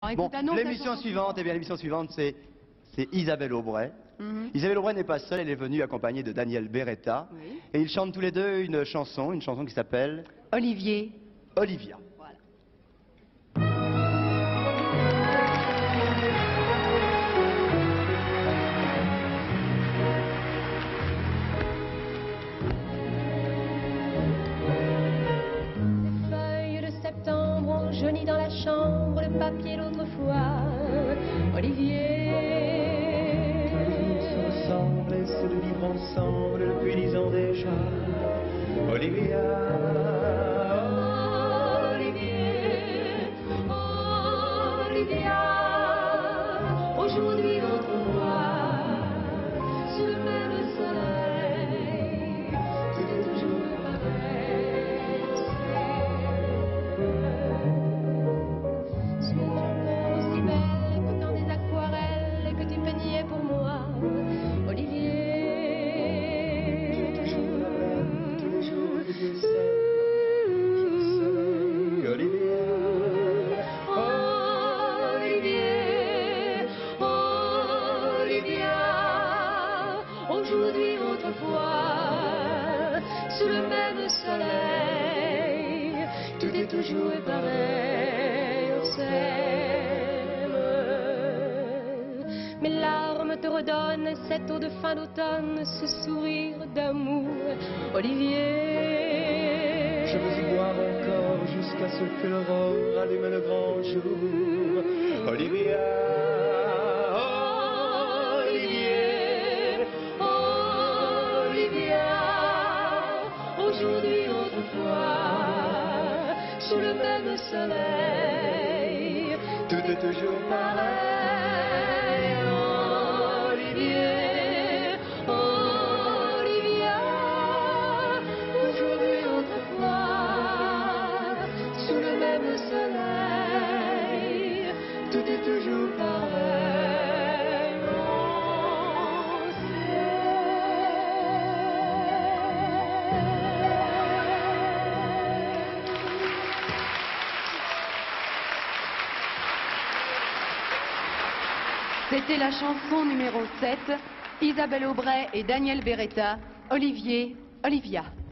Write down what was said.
Bon, l'émission suivante, eh bien l'émission suivante, c'est Isabelle Aubret. Isabelle Aubret n'est pas seule, elle est venue accompagnée de Danielle Béretta. Oui. Et ils chantent tous les deux une chanson qui s'appelle Olivier. Olivia. Voilà. Les feuilles de septembre ont jauni dans la chambre, le papier d'autrefois. Olivier. Ensemble et c'est de vivre ensemble depuis 10 ans déjà. Olivia, Olivier, Olivia, aujourd'hui on te voit sous le même soleil, tout est toujours pareil. Tu es toujours aussi belle que dans des aquarelles que tu peignais pour moi, Olivier. Aujourd'hui, autrefois, sous le même soleil, tout est toujours pareil, on s'aime. Mes larmes te redonnent cette eau de fin d'automne, ce sourire d'amour, Olivier. je veux y boire encore jusqu'à ce que l'aurore allume le grand jour. Olivia. Aujourd'hui, autrefois, sous le même soleil, Tout est toujours pareil. Olivier, Olivia, aujourd'hui, autrefois, sous le même soleil, tout est toujours pareil. C'était la chanson numéro 7, Isabelle Aubret et Danielle Béretta, Olivier, Olivia.